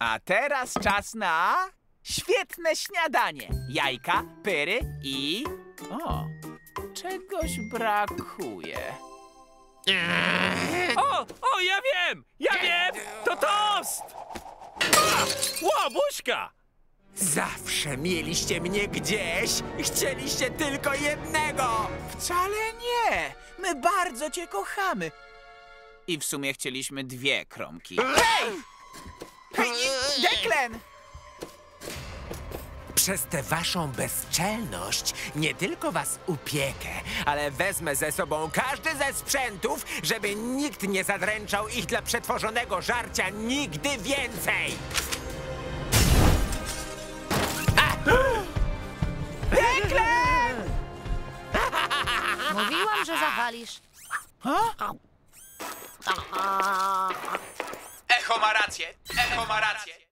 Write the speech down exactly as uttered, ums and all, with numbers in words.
A teraz czas na świetne śniadanie. Jajka, pyry i... O, czegoś brakuje. O, o, ja wiem! Ja wiem! To tost! A, łobuźka! Zawsze mieliście mnie gdzieś i chcieliście tylko jednego! Wcale nie. My bardzo cię kochamy. I w sumie chcieliśmy dwie kromki. Hej! Hej, Deklen! Przez tę waszą bezczelność nie tylko was upiekę, ale wezmę ze sobą każdy ze sprzętów, żeby nikt nie zadręczał ich dla przetworzonego żarcia nigdy więcej! Deklen! Mówiłam, że zawalisz. Echo ma rację. Echo ma rację.